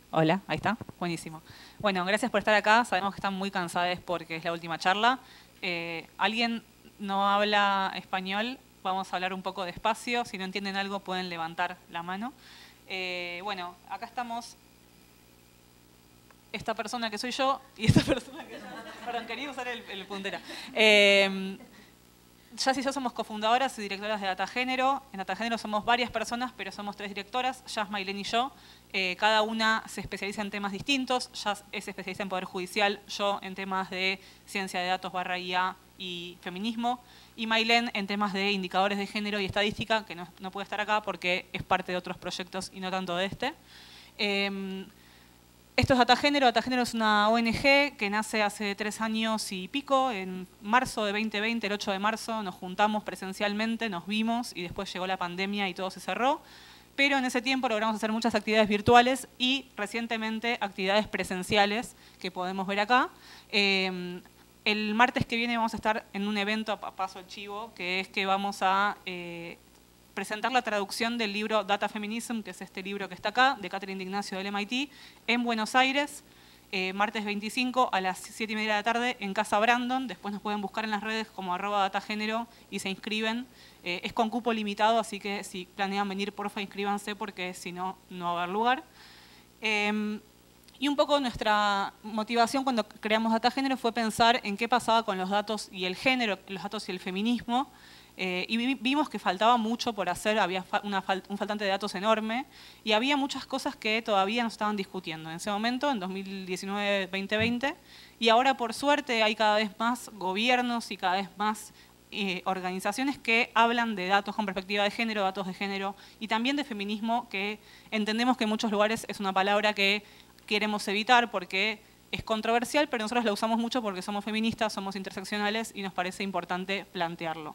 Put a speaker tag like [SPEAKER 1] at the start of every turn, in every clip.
[SPEAKER 1] Hola, ahí está, buenísimo. Bueno, gracias por estar acá, sabemos que están muy cansados porque es la última charla. ¿Alguien no habla español? Vamos a hablar un poco despacio, si no entienden algo pueden levantar la mano. Bueno, acá estamos esta persona que soy yo y esta persona que... Perdón, quería usar el puntera. Jazz y yo somos cofundadoras y directoras de Data Género. En Data Género somos varias personas, pero somos 3 directoras, Jazz, Mailén y yo. Cada una se especializa en temas distintos. Jazz es especialista en Poder Judicial, yo en temas de ciencia de datos / IA y feminismo. Y Mailén en temas de indicadores de género y estadística, que no puede estar acá porque es parte de otros proyectos y no tanto de este. Esto es Data Género. Data Género es una ONG que nace hace 3 años y pico. En marzo de 2020, el 8 de marzo, nos juntamos presencialmente, nos vimos y después llegó la pandemia y todo se cerró. Pero en ese tiempo logramos hacer muchas actividades virtuales y recientemente actividades presenciales que podemos ver acá. El martes que viene vamos a estar en un evento, paso el chivo, que es que vamos a presentar la traducción del libro Data Feminism, que es este libro que está acá, de Catherine D'Ignacio del MIT, en Buenos Aires, martes 25 a las 7:30 de la tarde en Casa Brandon. Después nos pueden buscar en las redes como @datagénero y se inscriben. Es con cupo limitado, así que si planean venir, porfa, inscríbanse porque si no, no va a haber lugar. Y un poco nuestra motivación cuando creamos Data Género fue pensar en qué pasaba con los datos y el género, los datos y el feminismo. Y vimos que faltaba mucho por hacer, había un faltante de datos enorme y había muchas cosas que todavía no estaban discutiendo en ese momento, en 2019-2020, y ahora por suerte hay cada vez más gobiernos y cada vez más organizaciones que hablan de datos con perspectiva de género, datos de género y también de feminismo, que entendemos que en muchos lugares es una palabra que queremos evitar porque es controversial, pero nosotros la usamos mucho porque somos feministas, somos interseccionales y nos parece importante plantearlo.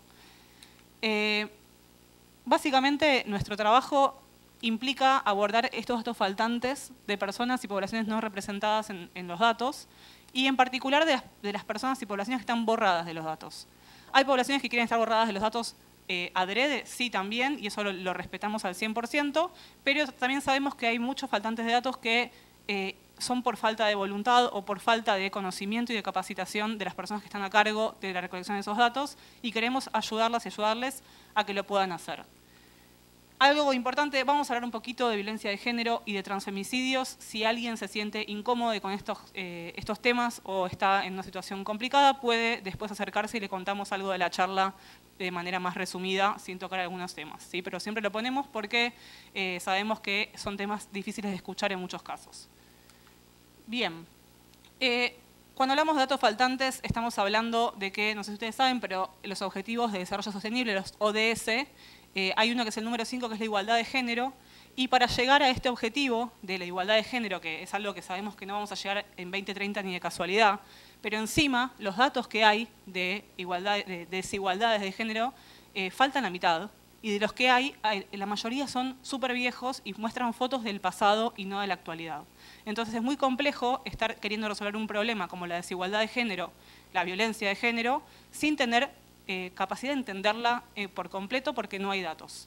[SPEAKER 1] Básicamente, nuestro trabajo implica abordar estos datos faltantes de personas y poblaciones no representadas en los datos y en particular de las personas y poblaciones que están borradas de los datos. ¿Hay poblaciones que quieren estar borradas de los datos adrede? Sí, también, y eso lo respetamos al 100%, pero también sabemos que hay muchos faltantes de datos que son por falta de voluntad o por falta de conocimiento y de capacitación de las personas que están a cargo de la recolección de esos datos y queremos ayudarlas y ayudarles a que lo puedan hacer. Algo importante, vamos a hablar un poquito de violencia de género y de transfemicidios. Si alguien se siente incómodo con estos temas o está en una situación complicada, puede después acercarse y le contamos algo de la charla de manera más resumida, sin tocar algunos temas, ¿sí? Pero siempre lo ponemos porque sabemos que son temas difíciles de escuchar en muchos casos. Bien, cuando hablamos de datos faltantes estamos hablando de que, no sé si ustedes saben, pero los Objetivos de Desarrollo Sostenible, los ODS, hay uno que es el número 5, que es la igualdad de género, y para llegar a este objetivo de la igualdad de género, que es algo que sabemos que no vamos a llegar en 2030 ni de casualidad, pero encima los datos que hay de desigualdades de género faltan la mitad, y de los que hay, la mayoría son súper viejos y muestran fotos del pasado y no de la actualidad. Entonces es muy complejo estar queriendo resolver un problema como la desigualdad de género, la violencia de género, sin tener capacidad de entenderla por completo porque no hay datos.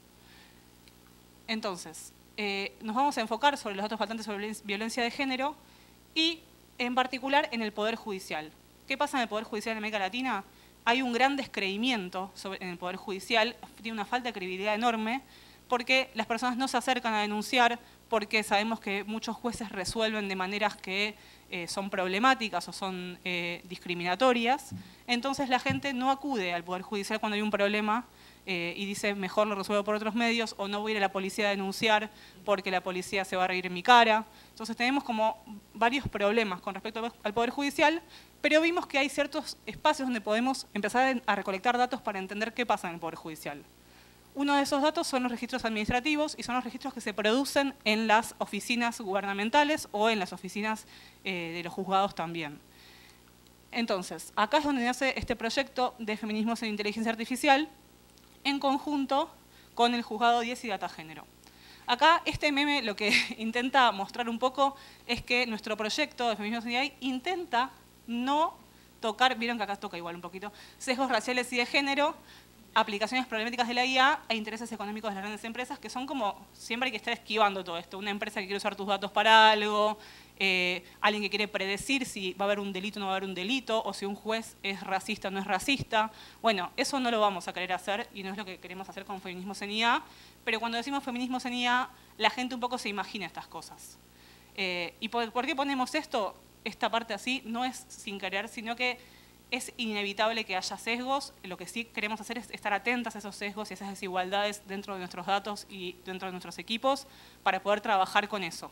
[SPEAKER 1] Entonces, nos vamos a enfocar sobre los datos faltantes sobre violencia de género y en particular en el Poder Judicial. ¿Qué pasa en el Poder Judicial en América Latina? Hay un gran descreimiento en el Poder Judicial, tiene una falta de credibilidad enorme porque las personas no se acercan a denunciar, porque sabemos que muchos jueces resuelven de maneras que son problemáticas o son discriminatorias. Entonces la gente no acude al Poder Judicial cuando hay un problema y dice mejor lo resuelvo por otros medios o no voy a ir a la policía a denunciar porque la policía se va a reír en mi cara. Entonces tenemos como varios problemas con respecto al Poder Judicial, pero vimos que hay ciertos espacios donde podemos empezar a recolectar datos para entender qué pasa en el Poder Judicial. Uno de esos datos son los registros administrativos y son los registros que se producen en las oficinas gubernamentales o en las oficinas de los juzgados también. Entonces, acá es donde nace este proyecto de feminismos en inteligencia artificial en conjunto con el Juzgado 10 y Data Género. Acá este meme lo que intenta mostrar un poco es que nuestro proyecto de feminismos en AI intenta no tocar, vieron que acá toca igual un poquito, sesgos raciales y de género, aplicaciones problemáticas de la IA e intereses económicos de las grandes empresas, que son como, siempre hay que estar esquivando todo esto. Una empresa que quiere usar tus datos para algo, alguien que quiere predecir si va a haber un delito o no va a haber un delito, o si un juez es racista o no es racista. Bueno, eso no lo vamos a querer hacer y no es lo que queremos hacer con Feminismos en IA, pero cuando decimos Feminismos en IA, la gente un poco se imagina estas cosas. ¿Y por qué ponemos esto? Esta parte así no es sin querer, sino que es inevitable que haya sesgos. Lo que sí queremos hacer es estar atentas a esos sesgos y esas desigualdades dentro de nuestros datos y dentro de nuestros equipos para poder trabajar con eso.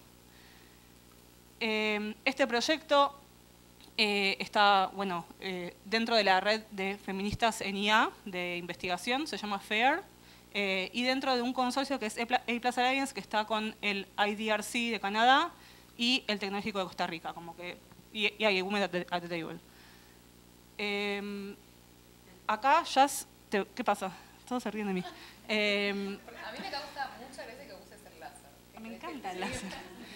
[SPEAKER 1] Este proyecto está dentro de la red de feministas en IA de investigación, se llama FAIR, y dentro de un consorcio que es A+ Alliance, que está con el IDRC de Canadá y el Tecnológico de Costa Rica, y hay Women at the Table. Acá, Jazz, ¿qué pasa? Todos se ríen de mí.
[SPEAKER 2] A mí me causa muchas veces que uses el láser.
[SPEAKER 1] Me encanta el láser.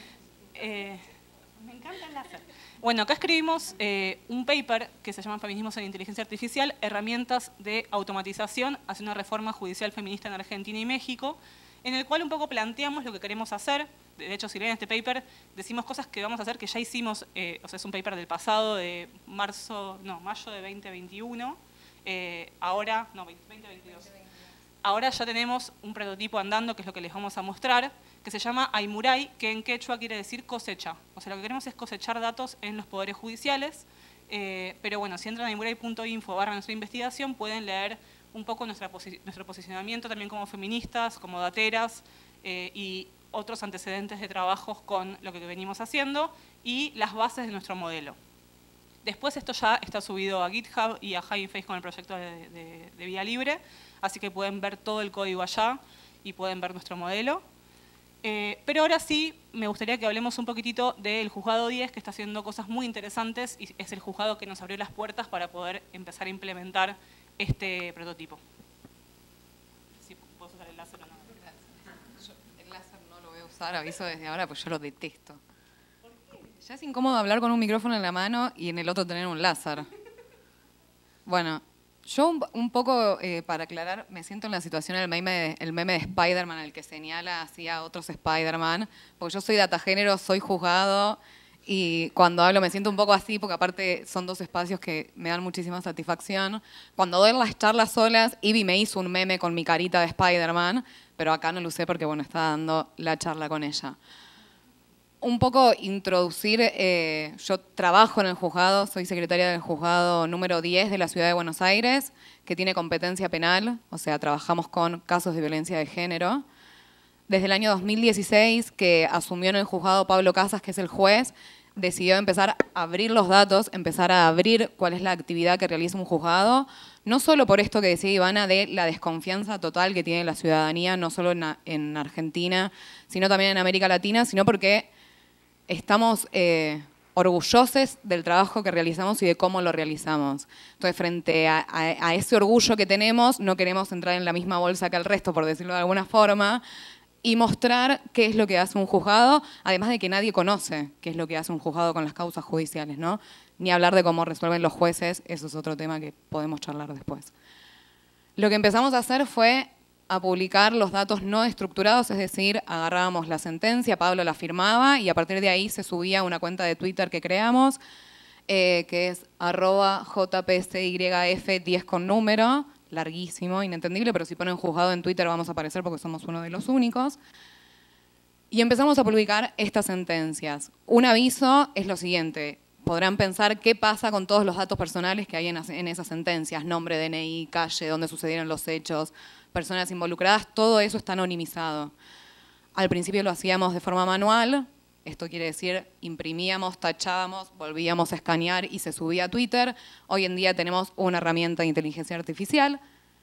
[SPEAKER 1] Me encanta el láser. Bueno, acá escribimos un paper que se llama Feminismos en Inteligencia Artificial, herramientas de automatización hacia una reforma judicial feminista en Argentina y México, en el cual un poco planteamos lo que queremos hacer. De hecho, si leen este paper, decimos cosas que vamos a hacer que ya hicimos, o sea, es un paper del pasado, de mayo de 2021, ahora, no, 2022. Ahora ya tenemos un prototipo andando, que es lo que les vamos a mostrar, que se llama Aimurai, que en quechua quiere decir cosecha. O sea, lo que queremos es cosechar datos en los poderes judiciales, pero bueno, si entran a aimurai.info/nuestra investigación, pueden leer un poco nuestro posicionamiento también como feministas, como dateras, y otros antecedentes de trabajos con lo que venimos haciendo y las bases de nuestro modelo. Después esto ya está subido a GitHub y a Hugging Face con el proyecto de Vía Libre, así que pueden ver todo el código allá y pueden ver nuestro modelo. Pero ahora sí, me gustaría que hablemos un poquitito del Juzgado 10, que está haciendo cosas muy interesantes y es el juzgado que nos abrió las puertas para poder empezar a implementar este prototipo. Si puedo usar el láser o no.
[SPEAKER 2] El láser no lo voy a usar, aviso desde ahora, pues yo lo detesto. ¿Por qué? Ya es incómodo hablar con un micrófono en la mano y en el otro tener un láser. Bueno, yo un poco, para aclarar, me siento en la situación del meme de Spider-Man, el que señala así a otros Spider-Man, porque yo soy datagénero, soy juzgado, y cuando hablo me siento un poco así, porque aparte son dos espacios que me dan muchísima satisfacción. Cuando doy las charlas solas, Ivy me hizo un meme con mi carita de Spider-Man, pero acá no lo usé porque, bueno, estaba dando la charla con ella. Un poco introducir, yo trabajo en el juzgado, soy secretaria del juzgado número 10 de la Ciudad de Buenos Aires, que tiene competencia penal, o sea, trabajamos con casos de violencia de género. Desde el año 2016, que asumió en el juzgado Pablo Casas, que es el juez, decidió empezar a abrir los datos, empezar a abrir cuál es la actividad que realiza un juzgado, no solo por esto que decía Ivana de la desconfianza total que tiene la ciudadanía, no solo en Argentina, sino también en América Latina, sino porque estamos orgullosos del trabajo que realizamos y de cómo lo realizamos. Entonces, frente a ese orgullo que tenemos, no queremos entrar en la misma bolsa que el resto, por decirlo de alguna forma, y mostrar qué es lo que hace un juzgado, además de que nadie conoce qué es lo que hace un juzgado con las causas judiciales, ¿no? Ni hablar de cómo resuelven los jueces, eso es otro tema que podemos charlar después. Lo que empezamos a hacer fue a publicar los datos no estructurados, es decir, agarrábamos la sentencia, Pablo la firmaba y a partir de ahí se subía a una cuenta de Twitter que creamos, que es @jpsyf10 con número, larguísimo, inentendible, pero si ponen juzgado en Twitter vamos a aparecer porque somos uno de los únicos. Y empezamos a publicar estas sentencias. Un aviso es lo siguiente, podrán pensar qué pasa con todos los datos personales que hay en esas sentencias, nombre, DNI, calle, dónde sucedieron los hechos, personas involucradas, todo eso está anonimizado. Al principio lo hacíamos de forma manual, esto quiere decir imprimíamos, tachábamos, volvíamos a escanear y se subía a Twitter. Hoy en día tenemos una herramienta de inteligencia artificial.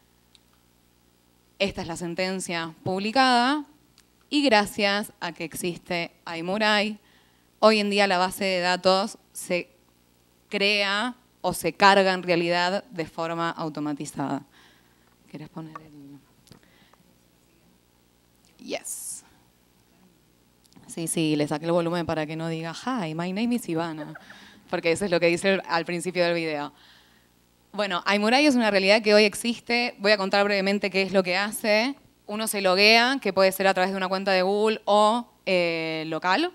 [SPEAKER 2] Esta es la sentencia publicada y gracias a que existe Aimurai, hoy en día la base de datos se crea o se carga en realidad de forma automatizada. ¿Quieres poner el...? Yes. Sí, le saqué el volumen para que no diga, hi, my name is Ivana, porque eso es lo que dice al principio del video. Bueno, Aimurai es una realidad que hoy existe. Voy a contar brevemente qué es lo que hace. Uno se loguea, que puede ser a través de una cuenta de Google o local.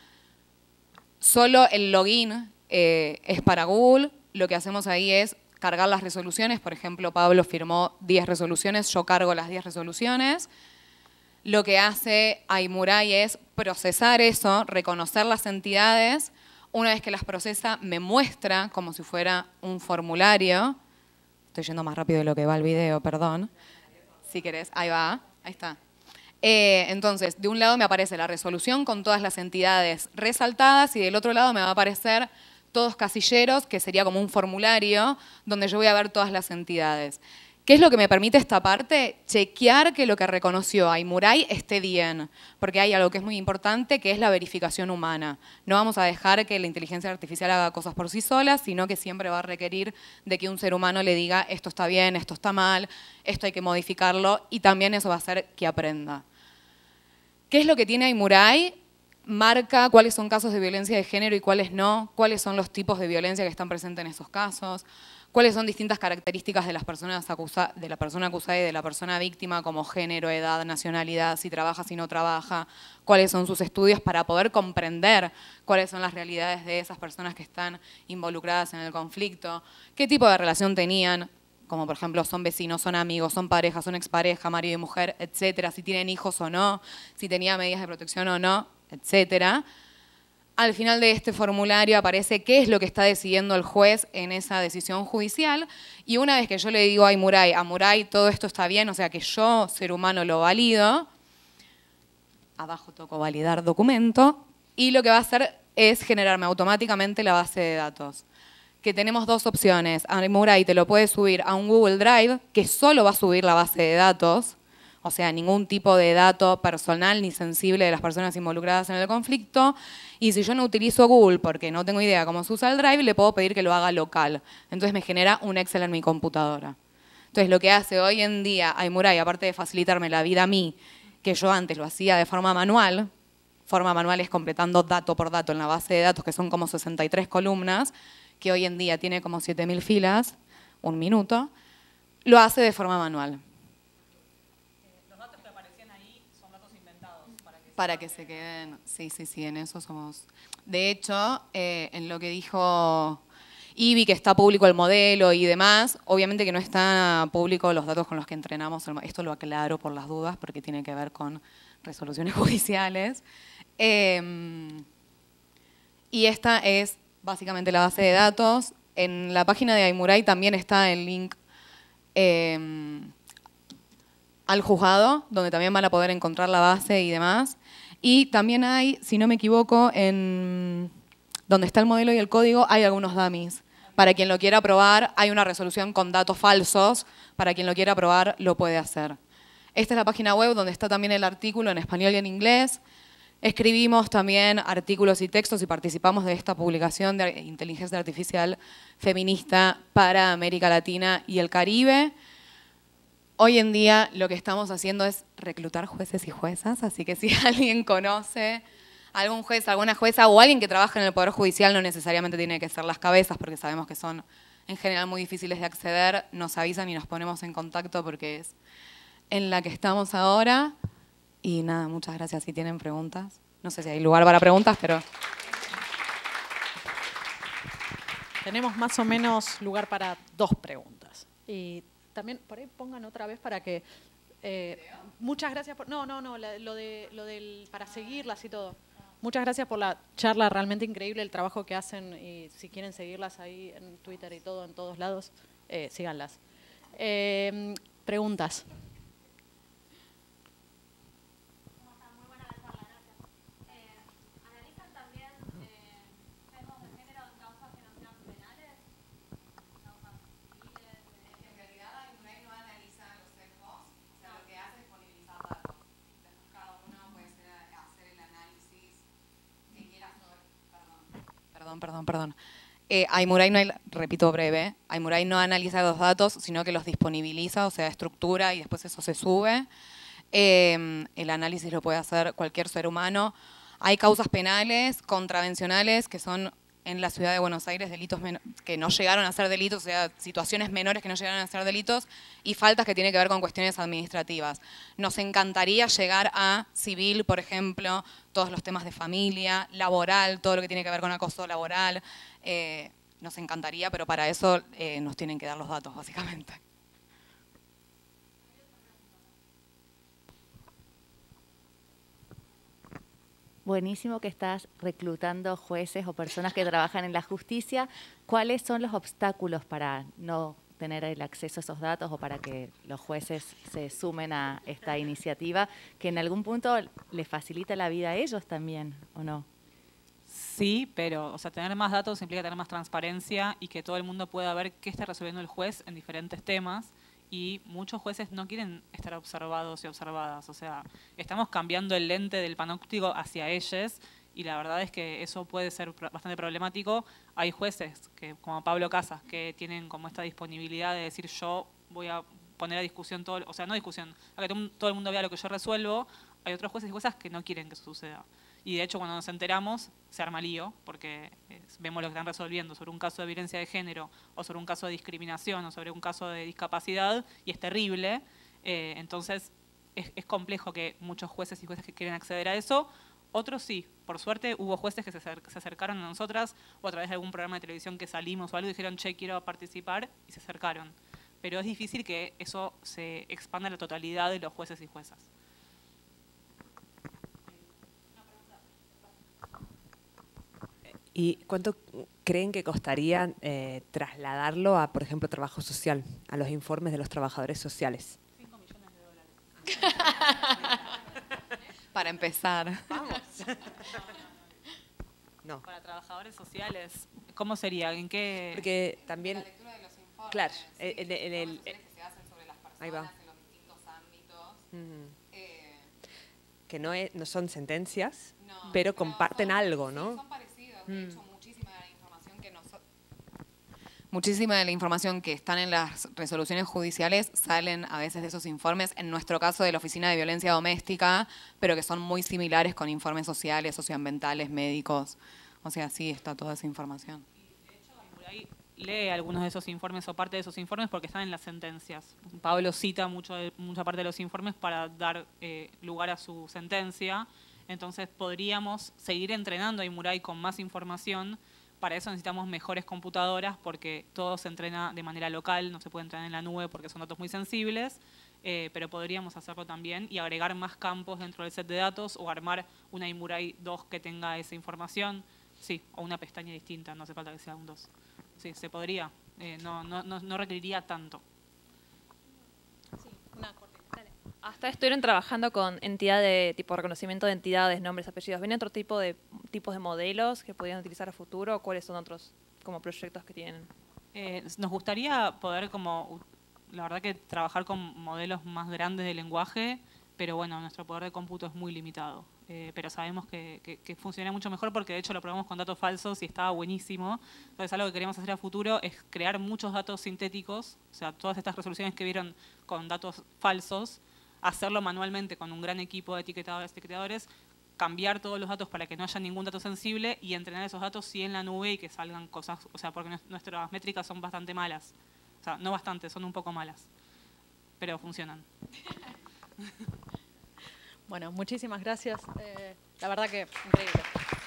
[SPEAKER 2] Solo el login es para Google. Lo que hacemos ahí es cargar las resoluciones. Por ejemplo, Pablo firmó 10 resoluciones, yo cargo las 10 resoluciones. Lo que hace Aimurai es procesar eso, reconocer las entidades. Una vez que las procesa, me muestra como si fuera un formulario. Estoy yendo más rápido de lo que va el video, perdón. Si querés, ahí va, ahí está. Entonces, de un lado me aparece la resolución con todas las entidades resaltadas y del otro lado me va a aparecer todos casilleros, que sería como un formulario donde yo voy a ver todas las entidades. ¿Qué es lo que me permite esta parte? Chequear que lo que reconoció Aimurai esté bien, porque hay algo que es muy importante, que es la verificación humana. No vamos a dejar que la inteligencia artificial haga cosas por sí sola, sino que siempre va a requerir de que un ser humano le diga esto está bien, esto está mal, esto hay que modificarlo, y también eso va a hacer que aprenda. ¿Qué es lo que tiene Aimurai? Marca cuáles son casos de violencia de género y cuáles no, cuáles son los tipos de violencia que están presentes en esos casos, cuáles son distintas características de las personas de la persona acusada y de la persona víctima, como género, edad, nacionalidad, si trabaja, si no trabaja, cuáles son sus estudios para poder comprender cuáles son las realidades de esas personas que están involucradas en el conflicto, qué tipo de relación tenían, como por ejemplo son vecinos, son amigos, son parejas, son expareja, marido y mujer, etcétera, si tienen hijos o no, si tenía medidas de protección o no, etcétera. Al final de este formulario aparece qué es lo que está decidiendo el juez en esa decisión judicial, y una vez que yo le digo a Aimurai, todo esto está bien, o sea que yo, ser humano, lo valido, abajo toco validar documento, y lo que va a hacer es generarme automáticamente la base de datos. Que tenemos dos opciones. Aimurai te lo puede subir a un Google Drive, que solo va a subir la base de datos, o sea, ningún tipo de dato personal ni sensible de las personas involucradas en el conflicto. Y si yo no utilizo Google porque no tengo idea cómo se usa el Drive, le puedo pedir que lo haga local. Entonces me genera un Excel en mi computadora. Entonces lo que hace hoy en día Aimurai, aparte de facilitarme la vida a mí, que yo antes lo hacía de forma manual es completando dato por dato en la base de datos, que son como 63 columnas, que hoy en día tiene como 7000 filas, un minuto, lo hace de forma manual. Para que se queden, sí, en eso somos. De hecho, en lo que dijo Ivy, que está público el modelo y demás, obviamente que no está público los datos con los que entrenamos. Esto lo aclaro por las dudas, porque tiene que ver con resoluciones judiciales. Y esta es básicamente la base de datos. En la página de Aimurai también está el link al juzgado, donde también van a poder encontrar la base y demás. Y también hay, si no me equivoco, en donde está el modelo y el código, hay algunos dummies. Para quien lo quiera probar, hay una resolución con datos falsos. Para quien lo quiera probar, lo puede hacer. Esta es la página web donde está también el artículo en español y en inglés. Escribimos también artículos y textos y participamos de esta publicación de inteligencia artificial feminista para América Latina y el Caribe. Hoy en día lo que estamos haciendo es reclutar jueces y juezas, así que si alguien conoce a algún juez, alguna jueza o alguien que trabaja en el Poder Judicial, no necesariamente tiene que ser las cabezas, porque sabemos que son en general muy difíciles de acceder, nos avisan y nos ponemos en contacto porque es en la que estamos ahora. Y nada, muchas gracias. Si tienen preguntas, no sé si hay lugar para preguntas, pero...
[SPEAKER 3] Tenemos más o menos lugar para 2 preguntas. Y también, por ahí pongan otra vez para que... muchas gracias por... No, para seguirlas y todo. Muchas gracias por la charla, realmente increíble el trabajo que hacen. Y si quieren seguirlas ahí en Twitter y todo, en todos lados, síganlas. Preguntas.
[SPEAKER 2] Perdón. Aimurai no, repito breve, Aimurai no analiza los datos, sino que los disponibiliza, o sea, estructura y después eso se sube. El análisis lo puede hacer cualquier ser humano. Hay causas penales, contravencionales, que son en la ciudad de Buenos Aires delitos que no llegaron a ser delitos, o sea, situaciones menores que no llegaron a ser delitos, y faltas que tienen que ver con cuestiones administrativas. Nos encantaría llegar a civil, por ejemplo, todos los temas de familia, laboral, todo lo que tiene que ver con acoso laboral. Nos encantaría, pero para eso nos tienen que dar los datos, básicamente.
[SPEAKER 4] Buenísimo que estás reclutando jueces o personas que trabajan en la justicia. ¿Cuáles son los obstáculos para no tener el acceso a esos datos o para que los jueces se sumen a esta iniciativa, que en algún punto les facilita la vida a ellos también, o no?
[SPEAKER 1] Sí, pero tener más datos implica tener más transparencia y que todo el mundo pueda ver qué está resolviendo el juez en diferentes temas. Y muchos jueces no quieren estar observados y observadas. O sea, estamos cambiando el lente del panóptico hacia ellos y la verdad es que eso puede ser bastante problemático. Hay jueces, como Pablo Casas, que tienen como esta disponibilidad de decir yo voy a poner a discusión todo, o sea, no discusión, a que todo el mundo vea lo que yo resuelvo. Hay otros jueces y juezas que no quieren que eso suceda. Y de hecho cuando nos enteramos se arma lío porque vemos lo que están resolviendo sobre un caso de violencia de género o sobre un caso de discriminación o sobre un caso de discapacidad y es terrible. Entonces es complejo que muchos jueces y juezas que quieren acceder a eso. Otros sí, por suerte hubo jueces que se acercaron a nosotras o a través de algún programa de televisión que salimos o algo y dijeron, che, quiero participar y se acercaron. Pero es difícil que eso se expanda a la totalidad de los jueces y juezas.
[SPEAKER 5] ¿Y cuánto creen que costaría trasladarlo a, por ejemplo, trabajo social, a los informes de los trabajadores sociales?
[SPEAKER 1] $5 millones.
[SPEAKER 2] Para empezar.
[SPEAKER 5] Vamos. No.
[SPEAKER 1] Para trabajadores sociales, ¿cómo sería? ¿En qué?
[SPEAKER 5] Porque también,
[SPEAKER 2] La lectura de los informes.
[SPEAKER 5] claro,
[SPEAKER 2] Sí,
[SPEAKER 5] que
[SPEAKER 2] se hacen sobre las personas
[SPEAKER 5] ahí va.
[SPEAKER 2] en los distintos ámbitos.
[SPEAKER 5] Que no son sentencias,
[SPEAKER 2] No,
[SPEAKER 5] pero comparten
[SPEAKER 2] son-
[SPEAKER 5] algo,
[SPEAKER 2] sí,
[SPEAKER 5] ¿no?
[SPEAKER 2] son parecidos. De hecho, muchísima de la información que están en las resoluciones judiciales salen a veces de esos informes, en nuestro caso de la Oficina de Violencia Doméstica, pero que son muy similares con informes sociales, socioambientales, médicos. O sea, sí está toda esa información.
[SPEAKER 1] De hecho, Aymuray lee algunos de esos informes o parte de esos informes porque están en las sentencias. Pablo cita mucha parte de los informes para dar lugar a su sentencia. Entonces podríamos seguir entrenando a Aymuray con más información. Para eso necesitamos mejores computadoras porque todo se entrena de manera local, no se puede entrenar en la nube porque son datos muy sensibles, pero podríamos hacerlo también y agregar más campos dentro del set de datos o armar una Aymuray 2 que tenga esa información, sí, o una pestaña distinta, no hace falta que sea un 2. Sí, se podría, no requeriría tanto.
[SPEAKER 3] Sí, una cortita. Dale.
[SPEAKER 6] Hasta estuvieron trabajando con entidades de tipo reconocimiento de entidades, nombres, apellidos. ¿Vienen otro tipo de tipos de modelos que podrían utilizar a futuro? ¿O cuáles son otros como proyectos que tienen?
[SPEAKER 1] Nos gustaría poder la verdad que trabajar con modelos más grandes de lenguaje, pero bueno, nuestro poder de cómputo es muy limitado. Pero sabemos que funciona mucho mejor porque de hecho lo probamos con datos falsos y estaba buenísimo. Entonces algo que queremos hacer a futuro es crear muchos datos sintéticos, o sea, todas estas resoluciones que vieron con datos falsos, hacerlo manualmente con un gran equipo de etiquetadores, cambiar todos los datos para que no haya ningún dato sensible y entrenar esos datos sí en la nube y que salgan cosas, o sea, porque nuestras métricas son bastante malas. O sea, no bastante, son un poco malas, pero funcionan.
[SPEAKER 3] Bueno, muchísimas gracias. La verdad que increíble.